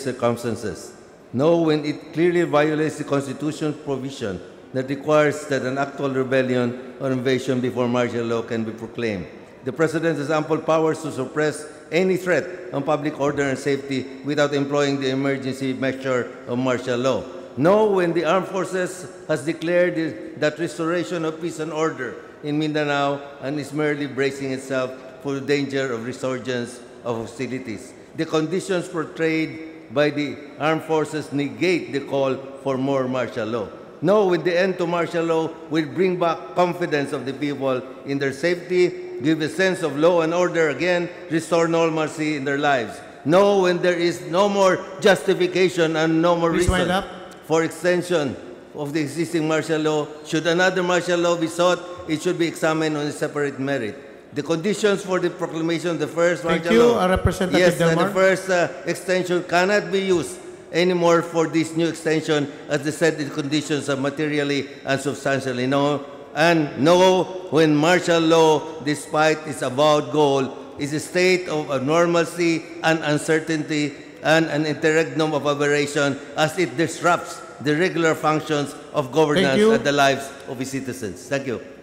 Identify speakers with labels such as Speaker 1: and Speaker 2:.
Speaker 1: circumstances. No, when it clearly violates the Constitution's provision that requires that an actual rebellion or invasion before martial law can be proclaimed. The President has ample powers to suppress any threat on public order and safety without employing the emergency measure of martial law. No, when the armed forces has declared that restoration of peace and order in Mindanao and is merely bracing itself for the danger of resurgence of hostilities. The conditions portrayed by the armed forces negate the call for more martial law. No, when the end to martial law will bring back confidence of the people in their safety, give a sense of law and order again, restore normalcy in their lives. No, when there is no more justification and no more reason for extension of the existing martial law, should another martial law be sought, it should be examined on a separate merit. The conditions for the proclamation of the first martial law,
Speaker 2: Representative Del Mar.
Speaker 1: the first extension cannot be used anymore for this new extension, as the said conditions are materially and substantially no. And no, when martial law, despite its avowed goal, is a state of normalcy and uncertainty and an interregnum of aberration as it disrupts the regular functions of governance and the lives of its citizens. Thank you.